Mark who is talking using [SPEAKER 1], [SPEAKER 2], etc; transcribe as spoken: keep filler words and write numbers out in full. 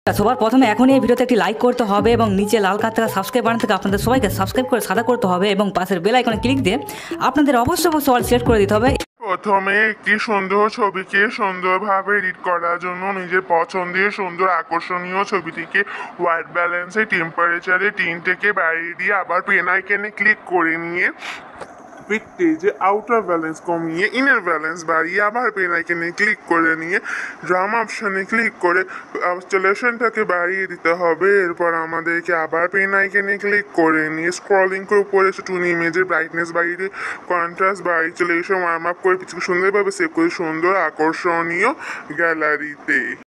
[SPEAKER 1] সবার প্রথমে এখন এই ভিডিওতে একটি লাইক করতে হবে এবং নিচে লাল কার থেকে সাবস্ক্রাইব বাটন থেকে আপনাদের সবাইকে সাবস্ক্রাইব করে সাদা করতে হবে এবং পাশের বেল আইকনে ক্লিক দিয়ে আপনাদের অবশ্যই অবশ্যই অল সিলেক্ট করে দিতে হবে।
[SPEAKER 2] প্রথমে একটি সুন্দর ছবিকে সুন্দরভাবে এডিট করার জন্য নিজের পছন্দের সুন্দর আকর্ষণীয় ছবিটিকে হোয়াইট ব্যালেন্সে টেম্পারেচারে টিনটাকে বাড়িয়ে দিয়ে আবার পেন আইকনে ক্লিক করে নিয়ে পিকতে যে আউটার ব্যালেন্স কমিয়ে ইনার ব্যালেন্স বাড়িয়ে আবার পেন আইকনে ক্লিক করে নিয়ে ড্রাম অপশনে ক্লিক করে অ্যাবস্ট্রাকশনটাকে বাড়িয়ে দিতে হবে। এরপর আমাদেরকে আবার পেন আইকনে ক্লিক করে নিয়ে স্ক্রলিং করে উপরে টুন ইমেজের ব্রাইটনেস বাড়িয়ে দিয়ে কন্ট্রাস্ট বাড়িয়ে চলে এসে ওয়ার্ম আপ করে পিছনে সুন্দরভাবে সেভ করে সুন্দর আকর্ষণীয় গ্যালারিতে।